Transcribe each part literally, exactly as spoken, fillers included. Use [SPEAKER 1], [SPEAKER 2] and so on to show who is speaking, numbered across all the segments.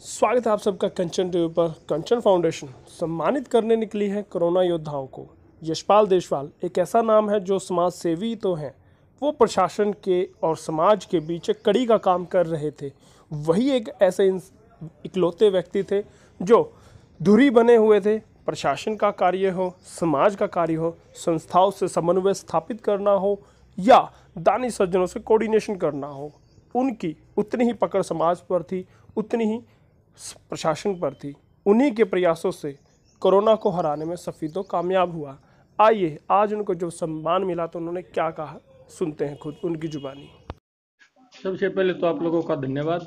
[SPEAKER 1] स्वागत है आप सबका कंचन टीवी पर। कंचन फाउंडेशन सम्मानित करने निकली है कोरोना योद्धाओं को। यशपाल देशवाल एक ऐसा नाम है जो समाज सेवी तो हैं, वो प्रशासन के और समाज के बीच एक कड़ी का काम कर रहे थे। वही एक ऐसे इकलौते व्यक्ति थे जो धुरी बने हुए थे। प्रशासन का कार्य हो, समाज का कार्य हो, संस्थाओं से समन्वय स्थापित करना हो या दानी सज्जनों से कोऑर्डिनेशन करना हो, उनकी उतनी ही पकड़ समाज पर थी, उतनी ही प्रशासन पर थी। उन्हीं के प्रयासों से कोरोना को हराने में सफीदो कामयाब हुआ। आइए आज उनको जो सम्मान मिला तो उन्होंने क्या कहा, सुनते हैं खुद उनकी जुबानी।
[SPEAKER 2] सबसे पहले तो आप लोगों का धन्यवाद।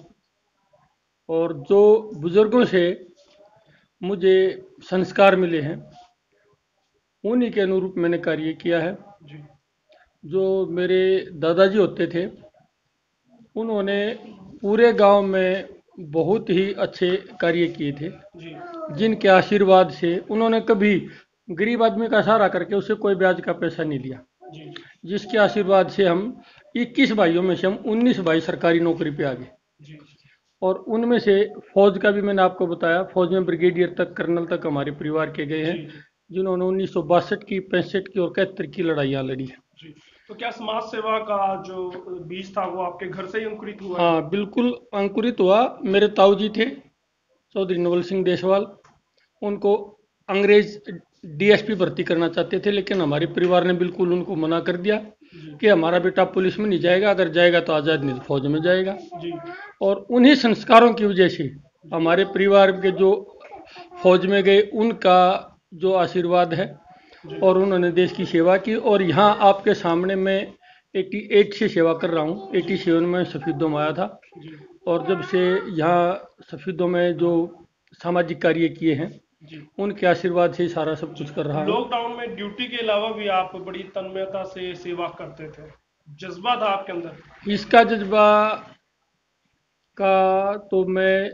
[SPEAKER 2] और जो बुजुर्गों से मुझे संस्कार मिले हैं उन्हीं के अनुरूप मैंने कार्य किया है। जो मेरे दादाजी होते थे उन्होंने पूरे गांव में बहुत ही अच्छे कार्य किए थे, जिनके आशीर्वाद से उन्होंने कभी गरीब आदमी का सहारा करके उसे कोई ब्याज का पैसा नहीं लिया। जिसके आशीर्वाद से हम इक्कीस भाइयों में से हम उन्नीस भाई सरकारी नौकरी पे आ गए। और उनमें से फौज का भी मैंने आपको बताया, फौज में ब्रिगेडियर तक, कर्नल तक हमारे परिवार के गए हैं, जिन्होंने उन्नीस सौ बासठ की, पैंसठ की और इकहत्तर की लड़ाइयाँ लड़ी है।
[SPEAKER 1] तो क्या समाज सेवा का जो बीज था वो आपके घर से ही अंकुरित हुआ?
[SPEAKER 2] हाँ, बिल्कुल अंकुरित हुआ। मेरे ताऊ जी थे चौधरी नवल सिंह देशवाल, उनको अंग्रेज डीएसपी भर्ती करना चाहते थे, लेकिन हमारे परिवार ने बिल्कुल उनको मना कर दिया कि हमारा बेटा पुलिस में नहीं जाएगा, अगर जाएगा तो आज़ाद हिंद फौज में जाएगा। और उन्हीं संस्कारों की वजह से हमारे परिवार के जो फौज में गए उनका जो आशीर्वाद है, और उन्होंने देश की सेवा की। और यहाँ आपके सामने मैं अट्ठासी से सेवा कर रहा हूँ। सत्तासी में सफीदों में आया था, और जब से यहाँ सफीदों में जो सामाजिक कार्य किए हैं उनके आशीर्वाद से सारा सब कुछ कर रहा हूँ।
[SPEAKER 1] लॉकडाउन में ड्यूटी के अलावा भी आप बड़ी तन्मयता से सेवा करते थे, जज्बा था आपके अंदर?
[SPEAKER 2] इसका जज्बा का तो मैं,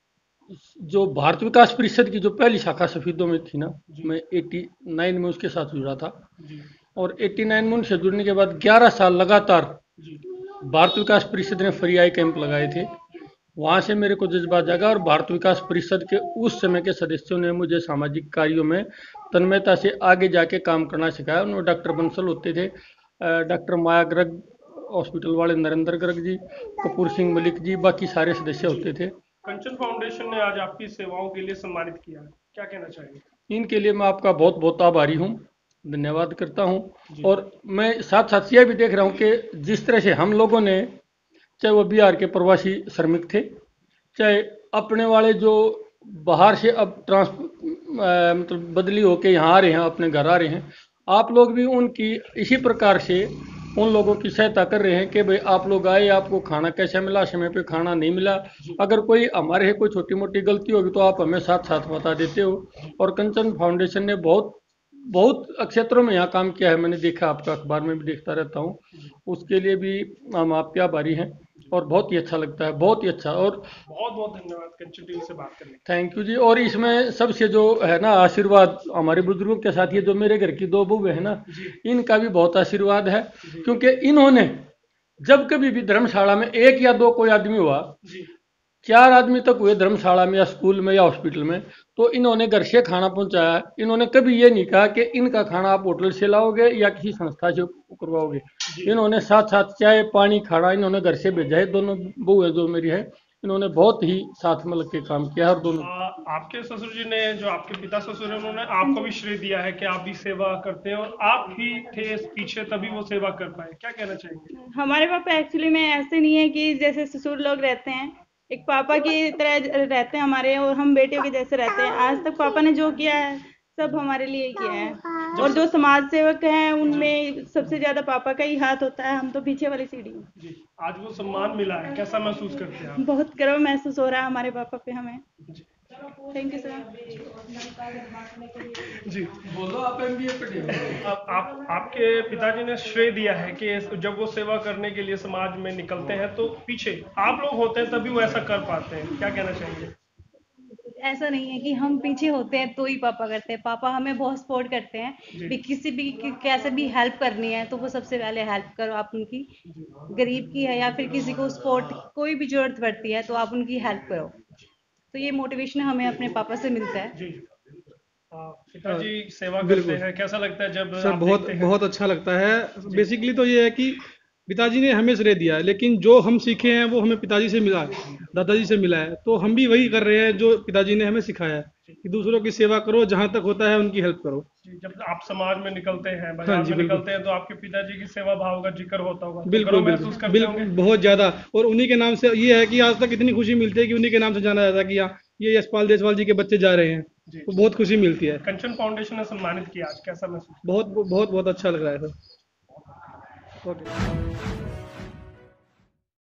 [SPEAKER 2] जो भारत विकास परिषद की जो पहली शाखा सफीदों में थी ना, मैं नवासी में उसके साथ जुड़ा था। और नवासी में उनसे जुड़ने के बाद ग्यारह साल लगातार भारत विकास परिषद ने फ्री आई कैंप लगाए थे। वहाँ से मेरे को जज्बा जागा, और भारत विकास परिषद के उस समय के सदस्यों ने मुझे सामाजिक कार्यों में तन्मयता से आगे जाके काम करना सिखाया। उनमें डॉक्टर बंसल होते थे, डॉक्टर माया गर्ग, हॉस्पिटल वाले नरेंद्र गर्ग जी, कपूर सिंह मलिक जी, बाकी सारे सदस्य होते थे।
[SPEAKER 1] कंचन फाउंडेशन ने आज आपकी सेवाओं के लिए सम्मानित किया, क्या कहना चाहेंगे?
[SPEAKER 2] इनके लिए मैं आपका बहुत बहुत आभारी हूँ, धन्यवाद करता हूँ। और मैं साथ साथ यह भी देख रहा हूँ कि जिस तरह से हम लोगों ने, चाहे वो बिहार के प्रवासी श्रमिक थे, चाहे अपने वाले जो बाहर से अब ट्रांस मतलब बदली होके यहाँ आ रहे हैं, अपने घर आ रहे हैं, आप लोग भी उनकी इसी प्रकार से उन लोगों की सहायता कर रहे हैं कि भाई आप लोग आए, आपको खाना कैसा मिला, समय पे खाना नहीं मिला, अगर कोई हमारे है कोई छोटी मोटी गलती होगी तो आप हमें साथ साथ बता देते हो। और कंचन फाउंडेशन ने बहुत बहुत क्षेत्रों में यहाँ काम किया है, मैंने देखा, आपका अखबार में भी देखता रहता हूँ, उसके लिए भी हम आपके आभारी हैं। और बहुत ही अच्छा लगता है, बहुत ही अच्छा। और
[SPEAKER 1] बहुत बहुत धन्यवाद कंचन टीवी से बात करने के लिए।
[SPEAKER 2] थैंक यू जी। और इसमें सबसे जो है ना आशीर्वाद हमारे बुजुर्गों के साथ, ये जो मेरे घर की दो बहू है ना, इनका भी बहुत आशीर्वाद है, क्योंकि इन्होंने जब कभी भी धर्मशाला में एक या दो कोई आदमी हुआ, चार आदमी तक हुए धर्मशाला में या स्कूल में या हॉस्पिटल में, तो इन्होंने घर से खाना पहुंचाया। इन्होंने कभी ये नहीं कहा कि इनका खाना आप होटल से लाओगे या किसी संस्था से करवाओगे। इन्होंने साथ साथ चाय पानी खाना इन्होंने घर से भेजा है। दोनों बहू है जो मेरी है, इन्होंने बहुत ही साथ में लग के काम किया। और दोनों
[SPEAKER 1] आ, आपके ससुर जी ने, जो आपके पिता ससुर है, उन्होंने आपको भी श्रेय दिया है कि आप भी सेवा करते हैं, और आप ही थे पीछे तभी वो सेवा कर पाए, क्या कहना चाहेंगे?
[SPEAKER 3] हमारे पापा एक्चुअली में ऐसे नहीं है कि जैसे ससुर लोग रहते हैं, एक पापा की तरह रहते हैं हमारे, और हम बेटियों के जैसे रहते हैं। आज तक पापा ने जो किया है सब हमारे लिए किया है। और जो समाज सेवक हैं उनमें सबसे ज्यादा पापा का ही हाथ होता है, हम तो पीछे वाली सीढ़ी हैं।
[SPEAKER 1] आज वो सम्मान मिला है, कैसा महसूस करते हैं आप?
[SPEAKER 3] बहुत गर्व महसूस हो रहा है हमारे पापा पे हमें। Thank you sir.
[SPEAKER 1] जी
[SPEAKER 2] बोलो, आप एमबीए पढ़े हो?
[SPEAKER 1] आप, आप आपके पिताजी ने श्रेय दिया है कि जब वो सेवा करने के लिए समाज में निकलते हैं तो पीछे आप लोग होते हैं तभी वो ऐसा कर पाते हैं, क्या कहना चाहेंगे?
[SPEAKER 3] ऐसा नहीं है कि हम पीछे होते हैं तो ही पापा करते हैं। पापा हमें बहुत सपोर्ट करते हैं भी, किसी भी कि, कैसे भी हेल्प करनी है तो वो सबसे पहले हेल्प करो आप उनकी, गरीब की है या फिर किसी को सपोर्ट कोई भी जरूरत पड़ती है तो आप उनकी हेल्प करो। तो ये मोटिवेशन हमें अपने पापा से मिलता है।
[SPEAKER 1] जी आ, पिताजी सेवा
[SPEAKER 4] बिल्कुल।
[SPEAKER 1] करते हैं, कैसा लगता है जब
[SPEAKER 4] सर
[SPEAKER 1] आप
[SPEAKER 4] बहुत
[SPEAKER 1] देखते हैं?
[SPEAKER 4] बहुत अच्छा लगता है। बेसिकली तो ये है कि पिताजी ने हमें श्रेय दिया है, लेकिन जो हम सीखे हैं वो हमें पिताजी से मिला है, दादाजी से मिला है। तो हम भी वही कर रहे हैं जो पिताजी ने हमें सिखाया है कि दूसरों की सेवा करो, जहां तक होता है उनकी हेल्प करो।
[SPEAKER 1] जी, जब आप समाज में निकलते हैं,
[SPEAKER 4] हाँ
[SPEAKER 1] बाजार
[SPEAKER 4] जी,
[SPEAKER 1] में
[SPEAKER 4] बिल्कुल।
[SPEAKER 1] निकलते हैं, तो आपके पिताजी की सेवा भाव का जिक्र होता होगा, तो
[SPEAKER 4] बिल्कुल
[SPEAKER 1] गर्व
[SPEAKER 4] बिल्कुल
[SPEAKER 1] महसूस करते
[SPEAKER 4] बिल्कुल,
[SPEAKER 1] होंगे।
[SPEAKER 4] बहुत ज्यादा। और उन्हीं के नाम से ये है कि आज तक इतनी खुशी मिलती है कि उन्हीं के नाम से जाना जाता है कि हाँ ये यशपाल देशवाल जी के बच्चे जा रहे हैं,
[SPEAKER 1] जी,
[SPEAKER 4] तो बहुत खुशी मिलती है।
[SPEAKER 1] कंचन फाउंडेशन ने सम्मानित किया, आज कैसा महसूस?
[SPEAKER 4] बहुत बहुत बहुत अच्छा लग रहा है सर। ओके।